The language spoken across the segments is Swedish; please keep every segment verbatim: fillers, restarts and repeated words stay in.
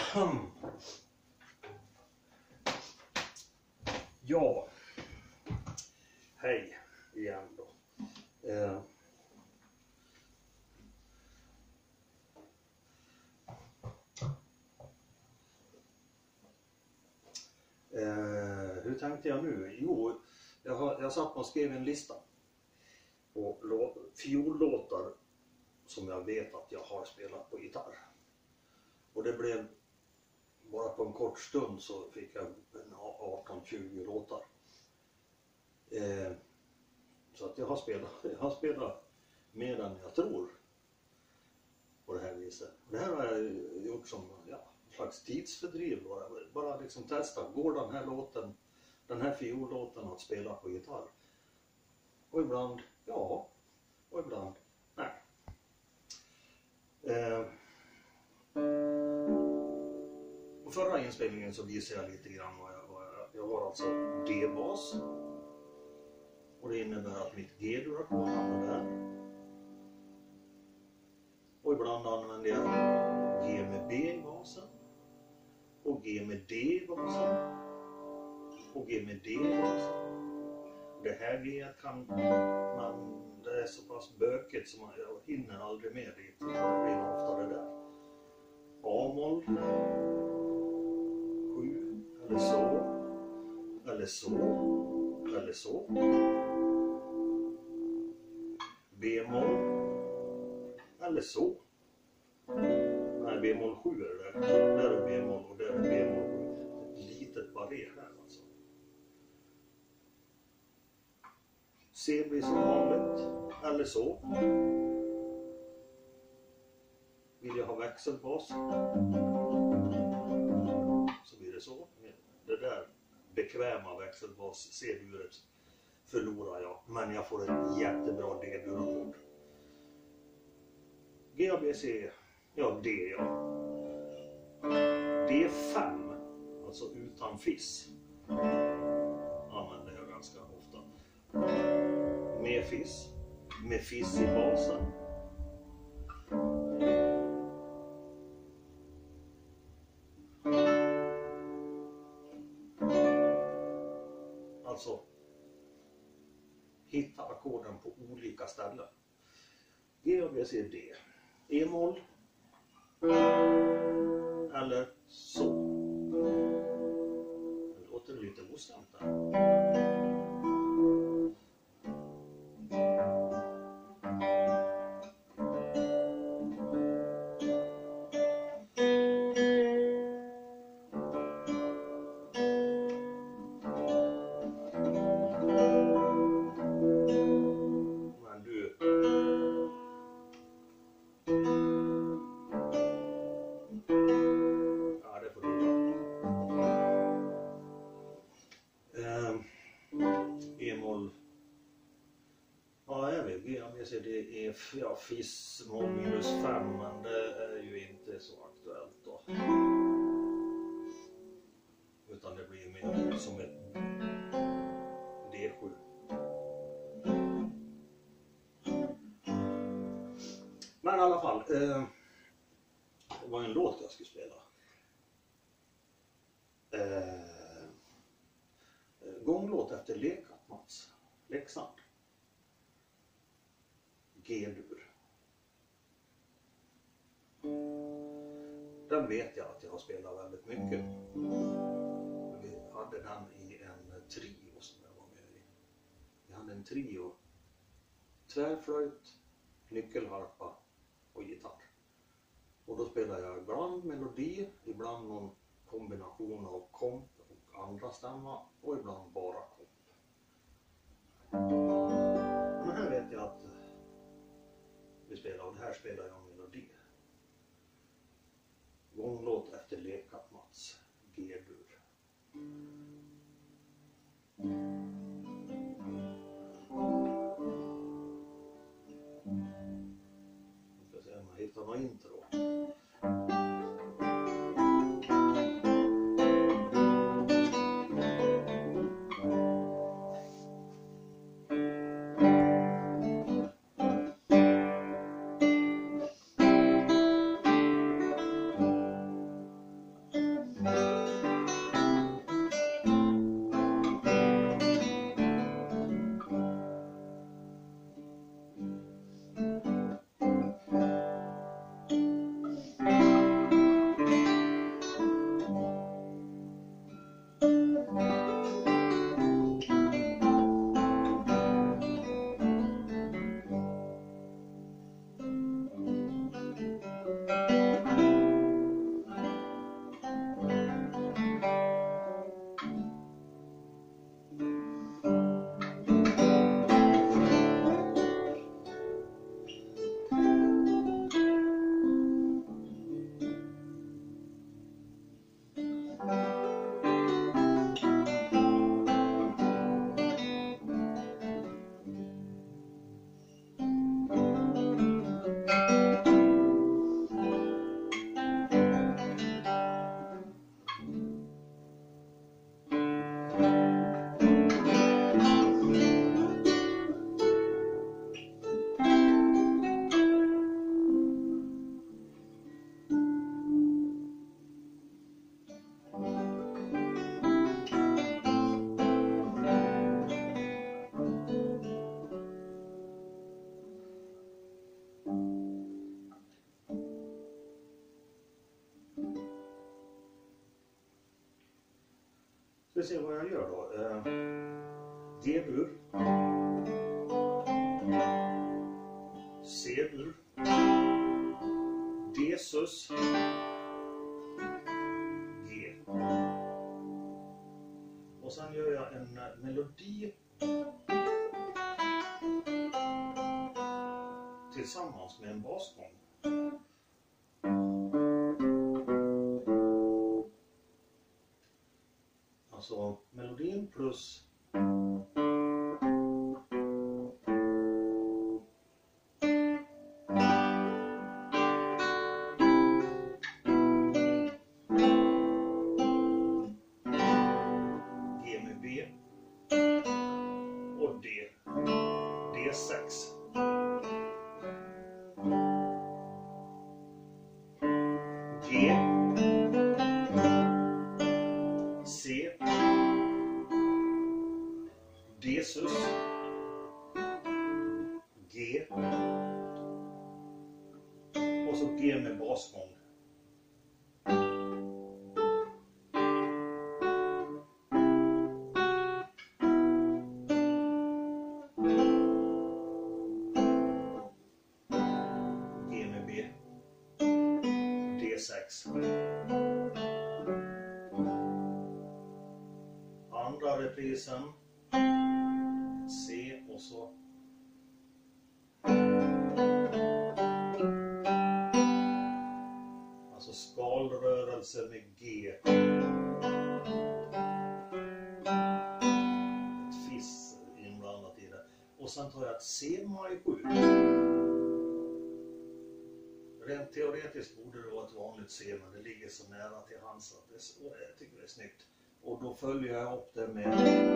Ja, hej igen då. Eh. Eh, hur tänkte jag nu? Jo, jag, har, jag satt och skrev en lista på fiollåtar som jag vet att jag har spelat på gitarr. Och det blev bara på en kort stund så fick jag arton tjugo låtar. Eh, så att jag har spelat, jag har spelat mer än jag tror på det här viset. Det här har jag gjort som ja, en slags tidsfördriv. Bara, bara liksom testa, går den här låten, den här fiollåten att spela på gitarr? Och ibland ja, och ibland nej. Eh, På förra inspelningen så visade jag lite grann vad jag, vad jag, jag har alltså D-bas. Och det innebär att mitt G-dur-ackord hamnar där. Och ibland använder jag G med B i basen. Och G med D i basen. Och G med D i basen. Det här G kan man, det är så pass bökigt som jag hinner aldrig med dit. Det blir ofta det där. A-moll. Sju, eller så. Eller så. Eller så. B-moll. Eller så. Nej, B-moll sju är det där. Där är B-moll och där är B-moll sju. Ett litet barré här alltså. C blir som vanligt. Eller så. Vill jag ha växelbas så blir det så. Det där bekväma växelbas C-duret förlorar jag. Men jag får ett jättebra D-dur-ackord. G, A, B, C, ja D ja. D fem, alltså utan fiss. Använder jag ganska ofta. Med fiss. Med fiss i basen. Alltså hitta ackorden på olika ställen. G, A, B, C, D. E-moll. Eller så. Det låter lite ostämt där. Det är ja, fiss moll minus fem, men det är ju inte så aktuellt då. Utan det blir mer som ett D sju. Men i alla fall, eh, det var en låt jag skulle spela. Eh, gånglåt efter Lekat Mats Leksand. G-dur. Den vet jag att jag har spelat väldigt mycket. Vi hade den i en trio som jag var med i. Vi hade en trio. Tvärflöjt, nyckelharpa och gitarr. Och då spelade jag ibland melodi, ibland någon kombination av komp och andra stämma och ibland bara komp. Men här vet jag att vi spelar, och det här spelar jag melodi. Gånglåt efter Lekat Mats G-dur. Vi ska se om jag hittar något intro. Ska vi se vad jag gör då. Eh, G-dur. C-dur. D-sus. G. Och sen gör jag en melodi tillsammans med en basgång. Alltså melodin plus G med B och D. D sex. G. C. D sus. G. Och så G med basgång. G med B. D sex. Andra reprisen. C och så alltså skalrörelse med G. Ett fiss inblandat i det. Och sen tar jag ett C-maj sju. Rent teoretiskt borde det vara ett vanligt C, men det ligger så nära till hands att det, och jag tycker det är snyggt. Och då följer jag upp det med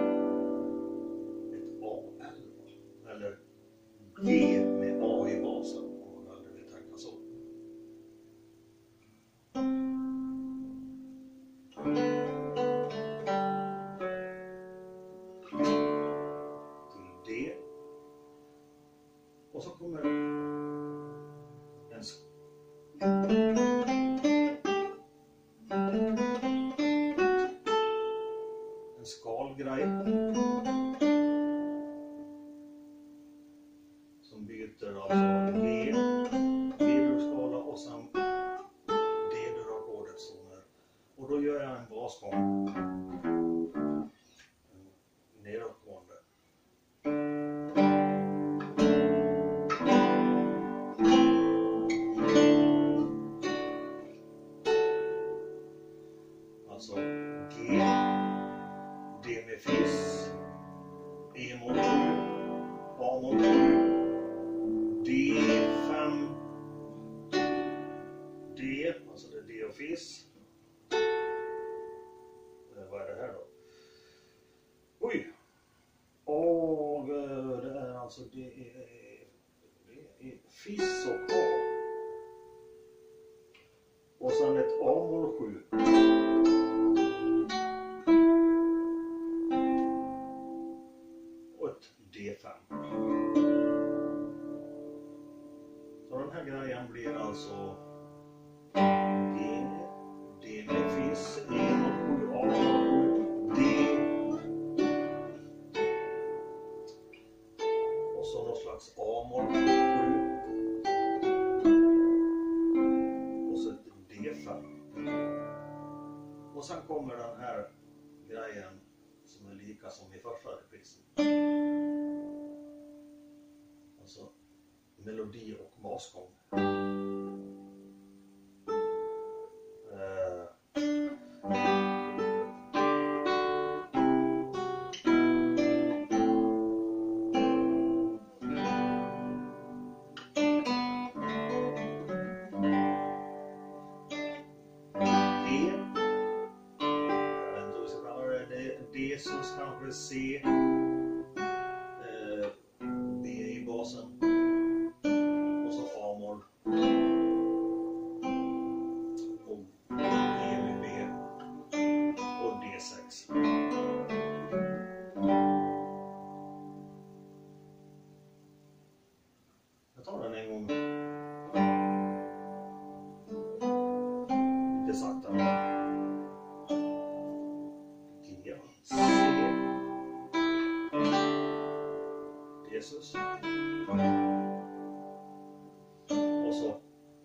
A elva eller G med A i basen om man aldrig vill tänka så. Till D. Och så kommer en en skalgrej som byter alltså G, D-dur-skala och sen D-dur-ackordets zoner. Och då gör jag en basgång. Nedåtgående. Alltså G, D med fiss, E-moll sju, A-moll sju, D fem, D, alltså det är D och fiss. Eh, vad är det här då? Oj! Åh, det är alltså det är, det är fiss och A. Och sen ett A-moll sju. Och ett D fem. Så den här grejen blir alltså G, D med fiss, E-moll sju, A-moll sju, D. Och så någon slags A-moll sju. Och så ett D fem. Och sen kommer den här grejen som är lika som i första reprisen. Alltså melodi och basgång. Eh. E. Jag vet inte hur vi ska kalla det. D-sus kanske C. Eh, B i basen. Och så A-moll. Och G med B. Och D sex. Jag tar den en gång. Lite sakta. G. Jesus. Och så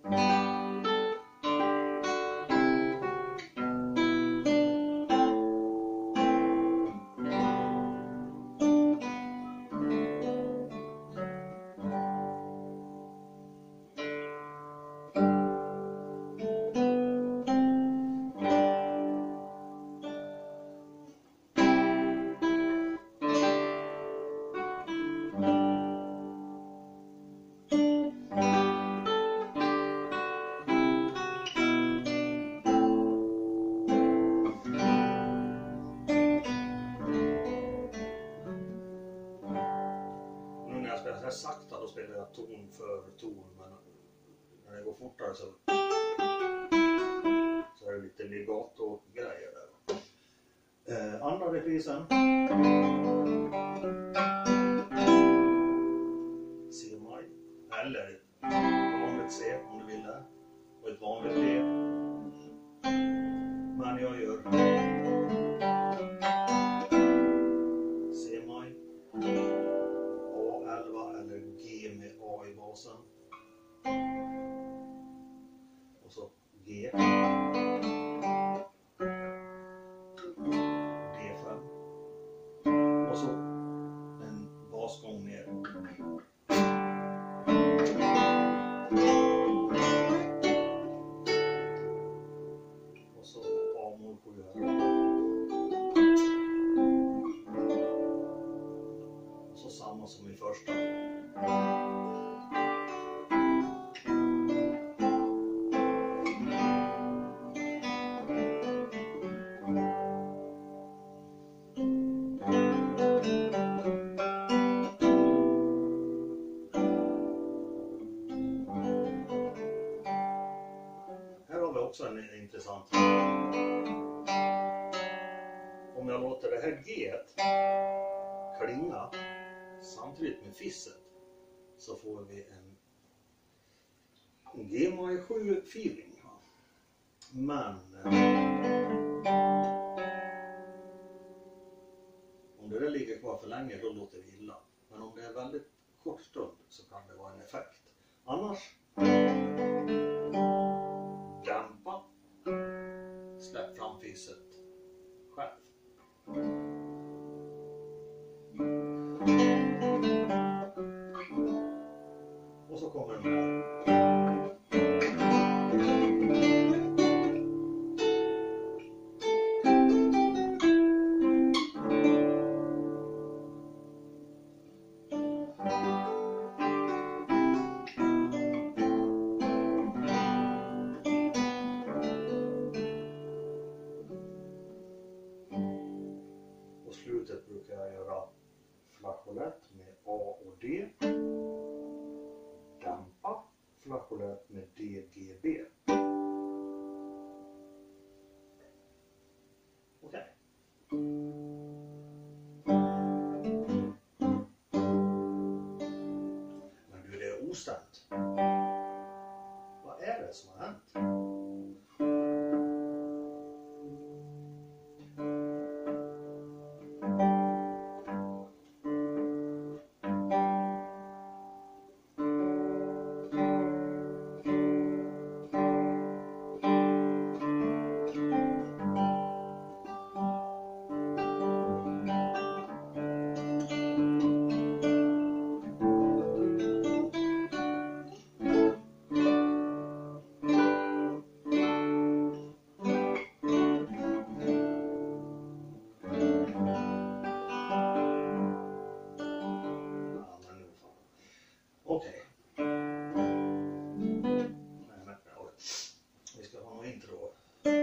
så här sakta, då spelar jag ton för ton, men när det går fortare så, så är det lite legato-grejer där. Eh, andra reprisen. C-maj. Eller ett vanligt C om du vill det. Och ett vanligt D. Men jag gör C-maj. A elva eller G med A i basen. Och så G. D fem. Och så en basgång ner. Och så A-mål sju här. Och så samma som i första. Också en intressant. Om jag låter det här G klinga samtidigt med fisset så får vi en G-maj sju feeling. Men om det där ligger kvar för länge då låter det illa. Men om det är väldigt kort stund så kan det vara en effekt. Annars dämpa, släpp fram fisset själv. Och så kommer den här. Slutet brukar jag göra flageolett med A och D. Dämpa, flageolett med D, G, B. Okej. Men du, det är ostämt. Vad är det som har hänt? Okej. Vi ska ha något intro.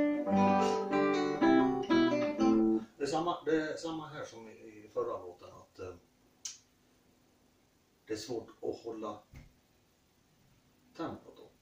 Det är samma, det är samma här som i förra låten, att eh, det är svårt att hålla tempot uppe.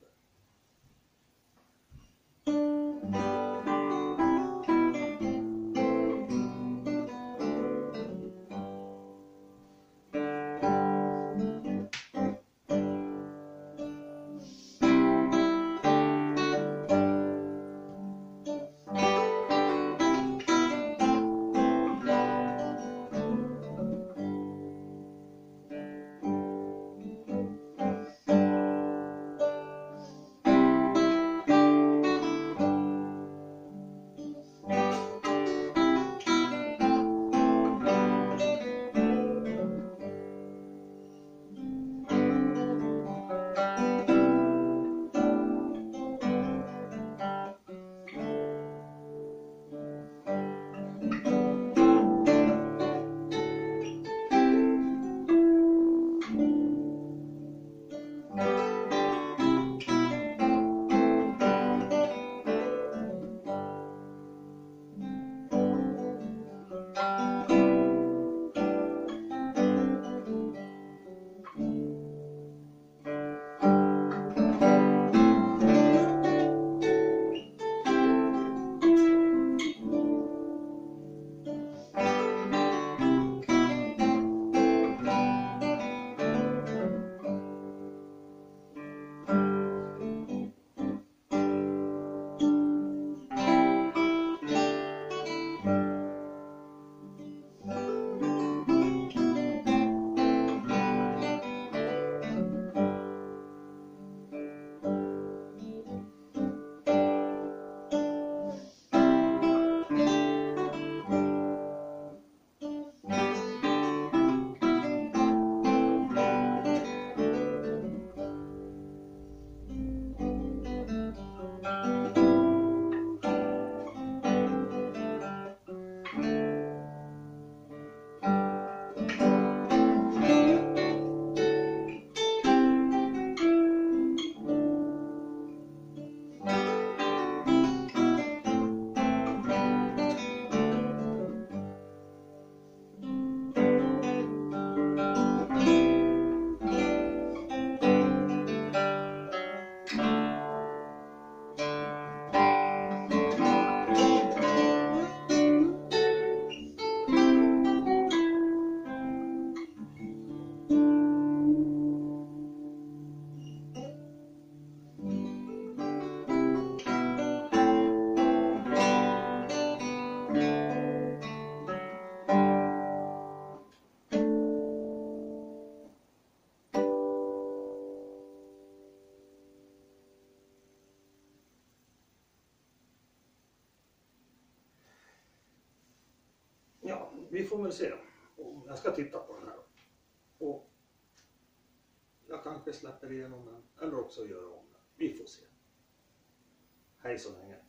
Ja, vi får väl se. Jag ska titta på den här. Och jag kanske släpper igenom den, eller också gör om den. Vi får se. Hej så länge.